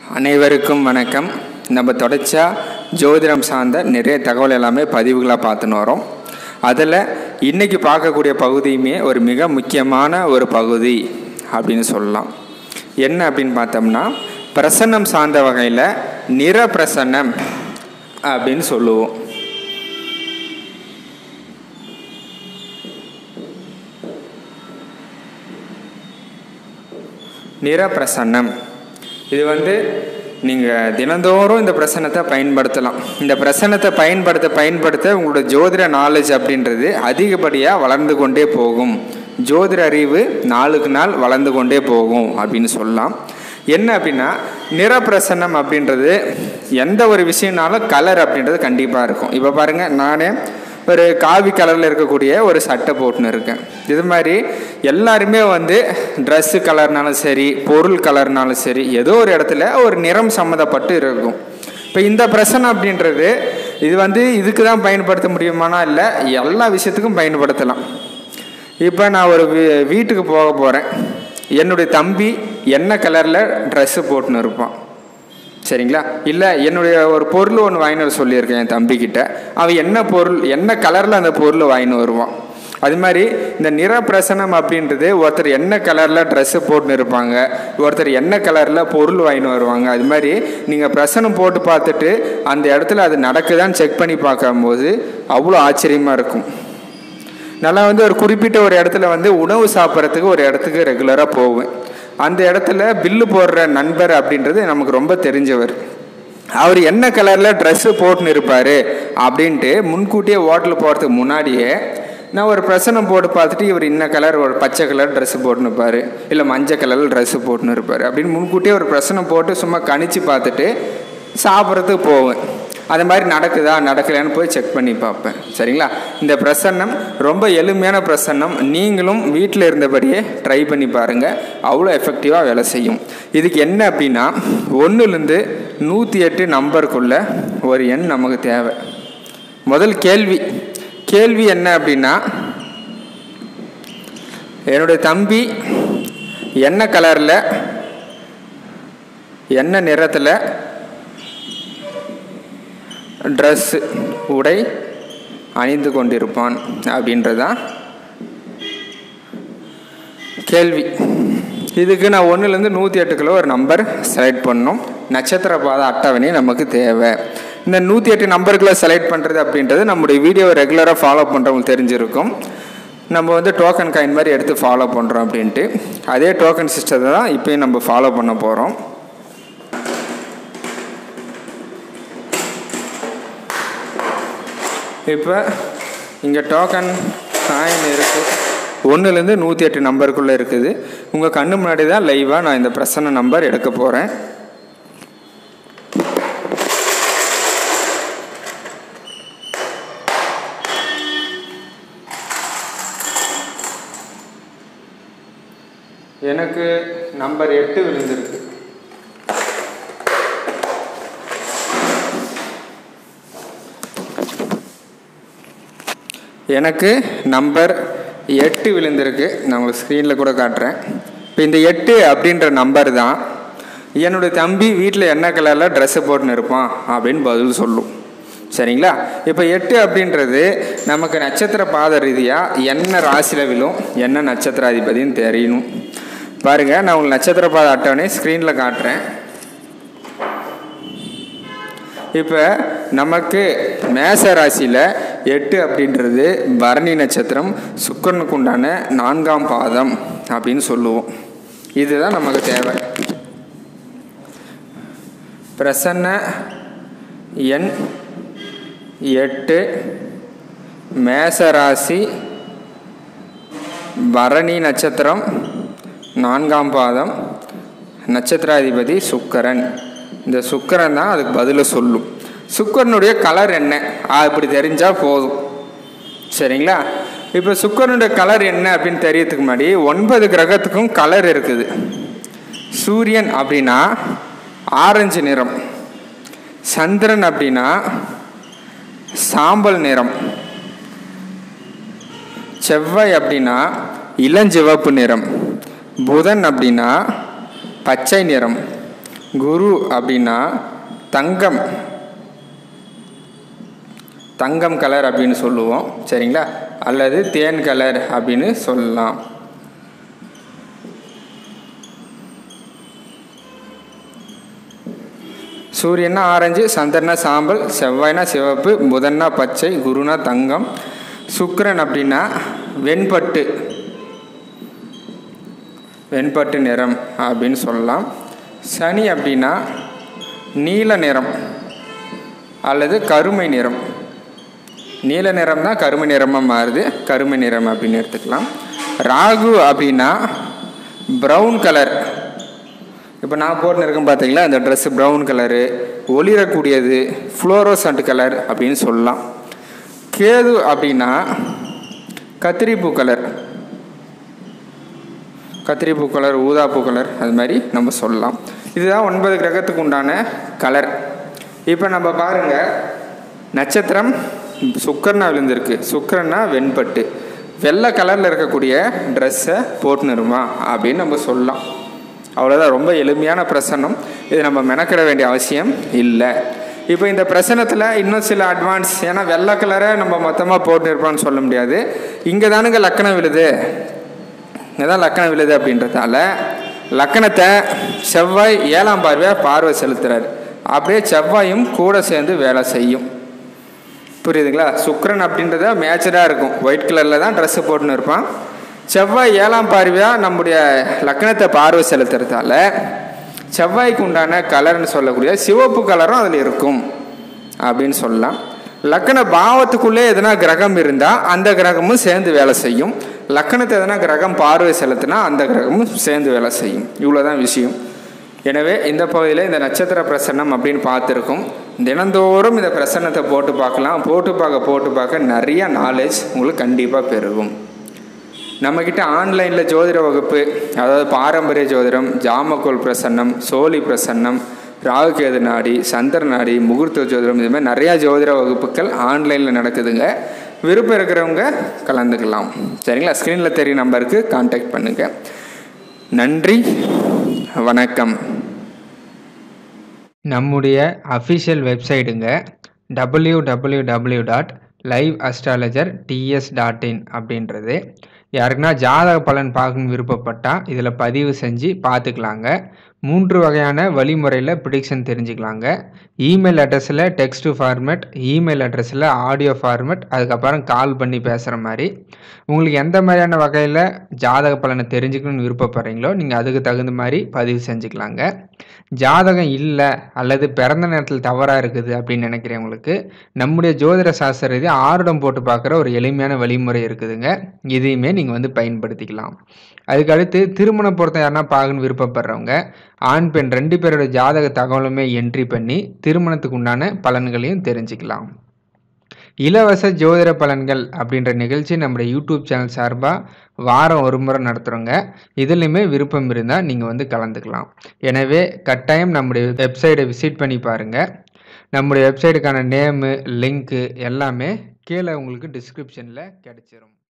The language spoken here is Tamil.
அனைவருக்கும் வணக்கம். நம்ம தொடர்ச்சியாக ஜோதிடம் சார்ந்த நிறைய தகவல் எல்லாமே பதிவுகளாக பார்த்துன்னு வரோம். அதில் இன்றைக்கி பார்க்கக்கூடிய பகுதியுமே ஒரு மிக முக்கியமான ஒரு பகுதி அப்படின்னு சொல்லலாம். என்ன அப்படின்னு பார்த்தோம்னா, பிரசன்னம் சார்ந்த வகையில் நிற பிரசன்னம் அப்படின்னு சொல்லுவோம். நிற பிரசன்னம் இது நீங்கள் தினந்தோறும் இந்த பிரசன்னத்தை பயன்படுத்தலாம். இந்த பிரசன்னத்தை பயன்படுத்த உங்களோட ஜோதிட நாலேஜ் அப்படின்றது அதிகப்படியாக வளர்ந்து கொண்டே போகும். ஜோதிட அறிவு நாளுக்கு நாள் வளர்ந்து கொண்டே போகும் அப்படின்னு சொல்லலாம். என்ன அப்படின்னா, நிறப்பிரசன்னம் அப்படின்றது எந்த ஒரு விஷயம்னாலும் கலர் அப்படின்றது கண்டிப்பாக இருக்கும். இப்போ பாருங்கள், நானே ஒரு காவி கலரில் இருக்கக்கூடிய ஒரு சட்டை போட்டுன்னு இருக்கேன். இது மாதிரி எல்லாருமே ட்ரெஸ்ஸு கலர்னாலும் சரி, பொருள் கலர்னாலும் சரி, ஏதோ ஒரு இடத்துல ஒரு நிறம் சம்மந்தப்பட்டு இருக்கும். இப்போ இந்த பிரசன்னம் அப்படின்றது இது இதுக்கு தான் பயன்படுத்த முடியுமானா இல்லை, எல்லா விஷயத்துக்கும் பயன்படுத்தலாம். இப்போ நான் ஒரு வீட்டுக்கு போக போகிறேன். என்னுடைய தம்பி என்ன கலரில் ட்ரெஸ்ஸு போட்டுன்னு இருப்பான், சரிங்களா? இல்லை, என்னுடைய ஒரு பொருள் ஒன்று வாங்கின்னு வர சொல்லியிருக்கேன் என் தம்பிக்கிட்ட. அவன் என்ன பொருள், என்ன கலரில் அந்த பொருள் வாங்கின்னு வருவான். அது மாதிரி இந்த நிற பிரசனம் அப்படின்றது ஒருத்தர் என்ன கலரில் ட்ரெஸ்ஸு போட்டுன்னு இருப்பாங்க, ஒருத்தர் என்ன கலரில் பொருள் வாங்கின்னு வருவாங்க. அது மாதிரி நீங்கள் பிரசனம் போட்டு பார்த்துட்டு அந்த இடத்துல அது நடக்குதான்னு செக் பண்ணி பார்க்கும்போது அவ்வளோ ஆச்சரியமாக இருக்கும். நல்லா ஒரு குறிப்பிட்ட ஒரு இடத்துல உணவு சாப்பிட்றதுக்கு ஒரு இடத்துக்கு ரெகுலராக போவேன். அந்த இடத்துல பில்லு போடுற நண்பர் அப்படின்றது நமக்கு ரொம்ப தெரிஞ்சவர். அவர் என்ன கலரில் ட்ரெஸ்ஸு போட்டுன்னு இருப்பார் அப்படின்ட்டு முன்கூட்டியே ஹோட்டல் போகிறதுக்கு முன்னாடியே நான் ஒரு பிரசனம் போட்டு பார்த்துட்டு, இவர் இன்ன கலர், ஒரு பச்சை கலர் ட்ரெஸ்ஸு போட்டுன்னு இருப்பார், இல்லை மஞ்சள் கலரில் ட்ரெஸ்ஸு போட்டுன்னு இருப்பார் அப்படின்னு முன்கூட்டியே ஒரு பிரசனம் போட்டு சும்மா கணிச்சு பார்த்துட்டு சாப்பிட்றதுக்கு போவேன். அது மாதிரி நடக்கலையான்னு போய் செக் பண்ணி பார்ப்பேன், சரிங்களா? இந்த பிரசன்னம் ரொம்ப எளிமையான பிரசன்னம். நீங்களும் வீட்டில் இருந்தபடியே ட்ரை பண்ணி பாருங்கள், அவ்வளோ எஃபெக்டிவாக வேலை செய்யும். இதுக்கு என்ன அப்படின்னா, 1லேருந்து 108 நம்பருக்குள்ள ஒரு எண் நமக்கு தேவை. முதல் கேள்வி என்ன அப்படின்னா, என்னுடைய தம்பி என்ன கலரில், என்ன நிறத்தில் ட்ரெஸ்ஸு உடை அணிந்து கொண்டிருப்பான் அப்படின்றதான் கேள்வி. இதுக்கு நான் 1லேருந்து 108 ஒரு நம்பர் செலக்ட் பண்ணணும். நட்சத்திர பாத அட்டவணை நமக்கு தேவை. இந்த 108 நம்பர்களை செலக்ட் பண்ணுறது அப்படின்றது நம்முடைய வீடியோவை ரெகுலராக ஃபாலோ பண்ணுறவங்களுக்கு தெரிஞ்சிருக்கும். நம்ம டோக்கன் காயின் மாதிரி எடுத்து ஃபாலோ பண்ணுறோம் அப்படின்ட்டு. அதே டோக்கன் சிஸ்டத்தை தான் இப்போயும் நம்ம ஃபாலோ பண்ண போகிறோம். இப்போ இங்கே டோக்கன் காயின் இருக்குது, 1லேருந்து 108 நம்பருக்குள்ளே இருக்குது. உங்கள் கண்ணு முன்னாடி தான் லைவாக நான் இந்த பிரசன்ன நம்பர் எடுக்க போகிறேன். எனக்கு நம்பர் 8 விழுந்திருக்கு. எனக்கு நம்பர் 8 விழுந்திருக்கு. நான் உங்களுக்கு ஸ்க்ரீனில் கூட காட்டுறேன். இப்போ இந்த 8 அப்படின்ற நம்பர் தான் என்னுடைய தம்பி வீட்டில் என்ன கலரில் ட்ரெஸ்ஸு போட்டுன்னு இருப்பான் அப்படின்னு பதில் சொல்லும், சரிங்களா? இப்போ 8 அப்படின்றது நமக்கு நட்சத்திர பாத ரீதியாக என்ன ராசியில் விழும், என்ன நட்சத்திராதிபதினு தெரியணும். பாருங்கள், நான் உங்களுக்கு நட்சத்திர பாத அட்டவணை ஸ்க்ரீனில் காட்டுறேன். இப்போ நமக்கு மேச ராசியில் 8 அப்படின்றது பரணி நட்சத்திரம், சுக்கிரனுக்கு உண்டான 4ஆம் பாதம் அப்படின்னு சொல்லுவோம். இதுதான் நமக்கு தேவை. பிரசன்ன எண் 8, மேச ராசி, பரணி நட்சத்திரம், 4ஆம் பாதம், நட்சத்திராதிபதி சுக்கிரன். இந்த சுக்கிரன் தான் அதுக்கு பதில சொல்லும். சுக்கிரனுடைய கலர் என்ன அப்படி தெரிஞ்சால் போதும், சரிங்களா? இப்போ சுக்கிரனுடைய கலர் என்ன அப்படின்னு தெரியறதுக்கு முன்னாடி 9 கிரகத்துக்கும் கலர் இருக்குது. சூரியன் அப்படின்னா ஆரஞ்சு நிறம், சந்திரன் அப்படின்னா சாம்பல் நிறம், செவ்வாய் அப்படின்னா இளஞ்சிவப்பு நிறம், புதன் அப்படின்னா பச்சை நிறம், குரு அப்படின்னா தங்கம், தங்கம் கலர் அப்படின்னு சொல்லுவோம், சரிங்களா? அல்லது தேன் கலர் அப்படின்னு சொல்லலாம். சூரியனா ஆரஞ்சு, சந்திரனா சாம்பல், செவ்வாய்னா சிவப்பு, புதன்னா பச்சை, குருனா தங்கம், சுக்கிரன் அப்படின்னா வெண்பட்டு, வெண்பட்டு நிறம் அப்படின்னு சொல்லலாம். சனி அப்படின்னா நீல நிறம் அல்லது கருமை நிறம். நீல நிறம் தான் கருமை நிறமாக மாறுது, கருமை நிறம் அப்படின்னு எடுத்துக்கலாம். ராகு அப்படின்னா ப்ரௌன் கலர். இப்போ நான் போட்டுன்னு இருக்கேன் பார்த்தீங்களா, அந்த ட்ரெஸ்ஸு ப்ரௌன் கலரு, ஒளிரக்கூடியது, ஃப்ளோரோசன்ட் கலர் அப்படின்னு சொல்லலாம். கேது அப்படின்னா கத்திரிப்பூ கலர், கத்திரிப்பூ கலர், ஊதாப்பூ கலர், அது மாதிரி நம்ம சொல்லலாம். இதுதான் 9 கிரகத்துக்கு உண்டான கலர். இப்போ நம்ம பாருங்கள், நட்சத்திரம் சுக்கிரனா விழுந்திருக்கு. சுக்கிரனா வெண்பட்டு, வெள்ளை கலரில் இருக்கக்கூடிய ட்ரெஸ்ஸை போட்டுனுருமா அப்படின்னு நம்ம சொல்லலாம். அவ்வளோதான், ரொம்ப எளிமையான பிரசன்னம். இது நம்ம மெனக்கிட வேண்டிய அவசியம் இல்லை. இப்போ இந்த பிரசனத்தில் இன்னும் சில அட்வான்ஸ், ஏன்னா வெள்ளை கலரை நம்ம மொத்தமாக போட்டுருப்போம்னு சொல்ல முடியாது. இங்கே தானுங்க லக்கணம் விழுது, இங்கே தான் லக்கணம் விழுது அப்படின்றதால லக்கணத்தை செவ்வாய் 7ஆம் பார்வையாக பார்வை செலுத்துறாரு. அப்படியே செவ்வாயும் கூட சேர்ந்து வேலை செய்யும். புரியுதுங்களா? சுக்கிரன் அப்படின்றத மேட்சராக இருக்கும், ஒயிட் கலரில் தான் ட்ரெஸ்ஸு போட்டுன்னு இருப்பான். செவ்வாய் 7ஆம் பார்வையாக நம்முடைய லக்கணத்தை பார்வை செலுத்துறதால செவ்வாய்க்கு உண்டான கலர்னு சொல்லக்கூடிய சிவப்பு கலரும் அதில் இருக்கும் அப்படின்னு சொல்லலாம். லக்கண பாவத்துக்குள்ளே எதனா கிரகம் இருந்தால் அந்த கிரகமும் சேர்ந்து வேலை செய்யும். லக்கணத்தை எதனா கிரகம் பார்வை செலுத்தினா அந்த கிரகமும் சேர்ந்து வேலை செய்யும். இவ்வளோதான் விஷயம். எனவே இந்த பகுதியில் இந்த நட்சத்திர பிரசன்னம் அப்படின்னு பார்த்துருக்கோம். தினந்தோறும் இந்த பிரசன்னத்தை போட்டு பார்க்கலாம். போட்டு பார்க்க நிறைய நாலேஜ் உங்களுக்கு கண்டிப்பாக பெருகும். நம்மக்கிட்ட ஆன்லைனில் ஜோதிட வகுப்பு, அதாவது பாரம்பரிய ஜோதிடம், ஜாமக்கோல் பிரசன்னம், சோழி பிரசன்னம், ராகுகேது நாடி, சந்திர நாடி, முகூர்த்த ஜோதிடம், இது மாதிரி நிறையா ஜோதிட வகுப்புகள் ஆன்லைனில் நடக்குதுங்க. விருப்பம் இருக்கிறவங்க கலந்துக்கலாம், சரிங்களா? ஸ்க்ரீனில் தெரிய நம்பருக்கு கான்டாக்ட் பண்ணுங்கள். நன்றி, வணக்கம். நம்முடைய அஃபிஷியல் வெப்சைட்டுங்க www.liveastrologerts.in அப்படின்றது. யாருக்குன்னா ஜாதக பலன் பார்க்கணுன்னு விருப்பப்பட்டால் இதில் பதிவு செஞ்சு பார்த்துக்கலாங்க. 3 வகையான வழிமுறையில் ப்ரிடிக்ஷன் தெரிஞ்சுக்கலாங்க. இமெயில் அட்ரஸில் டெக்ஸ்ட் ஃபார்மேட், இமெயில் அட்ரஸில் ஆடியோ ஃபார்மேட், அதுக்கப்புறம் கால் பண்ணி பேசுகிற மாதிரி. உங்களுக்கு எந்த மாதிரியான வகையில் ஜாதக பலனை தெரிஞ்சுக்கணுன்னு விருப்பப்படுறீங்களோ நீங்கள் அதுக்கு தகுந்த மாதிரி பதிவு செஞ்சுக்கலாங்க. ஜாதகம் இல்லை அல்லது பிறந்த நேரத்தில் தவறாக இருக்குது அப்படின்னு நினைக்கிறவங்களுக்கு நம்முடைய ஜோதிட சாஸ்திர ரீதியாக ஆருடம் போட்டு பார்க்குற ஒரு எளிமையான வழிமுறை இருக்குதுங்க. இதையுமே நீங்கள் பயன்படுத்திக்கலாம். அதுக்கடுத்து திருமண பொருத்தம் யாருன்னா பார்க்கணுன்னு விருப்பப்படுறவங்க ஆண் பெண் 2 பேரோட ஜாதக தகவலுமே என்ட்ரி பண்ணி திருமணத்துக்கு உண்டான பலன்களையும் தெரிஞ்சுக்கலாம். இலவச ஜோதிட பலன்கள் அப்படின்ற நிகழ்ச்சி நம்முடைய யூடியூப் சேனல் சார்பாக வாரம் ஒரு முறை நடத்துகிறோங்க. இதுலையுமே விருப்பம் இருந்தால் நீங்கள் கலந்துக்கலாம். எனவே கட்டாயம் நம்முடைய வெப்சைட்டை விசிட் பண்ணி பாருங்கள். நம்முடைய வெப்சைட்டுக்கான நேமு, லிங்க்கு எல்லாமே கீழே உங்களுக்கு டிஸ்கிரிப்ஷனில் கிடைச்சிரும்.